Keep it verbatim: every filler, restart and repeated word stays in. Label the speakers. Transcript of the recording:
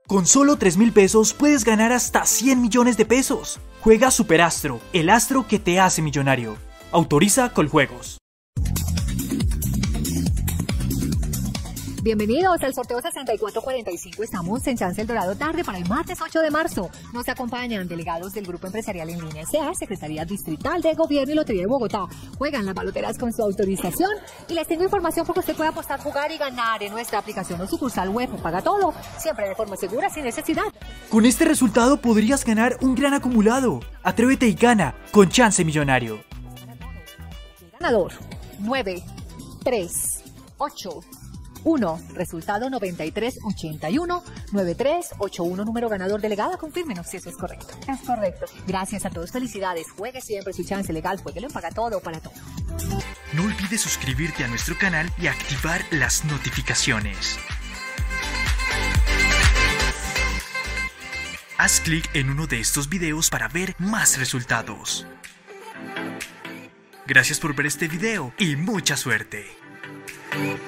Speaker 1: Con solo tres mil pesos puedes ganar hasta cien millones de pesos. Juega Superastro, el astro que te hace millonario. Autoriza Coljuegos.
Speaker 2: Bienvenidos al sorteo sesenta y cuatro cuarenta y cinco. Estamos en Chance El Dorado tarde para el martes ocho de marzo. Nos acompañan delegados del Grupo Empresarial en Línea S A, Secretaría Distrital de Gobierno y Lotería de Bogotá. Juegan las baloteras con su autorización y les tengo información porque usted puede apostar, jugar y ganar en nuestra aplicación o sucursal web. Paga todo, siempre de forma segura, sin necesidad.
Speaker 1: Con este resultado podrías ganar un gran acumulado. Atrévete y gana con Chance Millonario.
Speaker 2: Ganador nueve tres ocho uno, resultado noventa y tres ochenta y uno, nueve tres ocho uno, número ganador. Delegada, confírmenos si eso es correcto.
Speaker 3: Es correcto.
Speaker 2: Gracias a todos, felicidades. Juegue siempre su chance legal, jueguelo en Paga Todo para todo.
Speaker 1: No olvides suscribirte a nuestro canal y activar las notificaciones. Haz clic en uno de estos videos para ver más resultados. Gracias por ver este video y mucha suerte.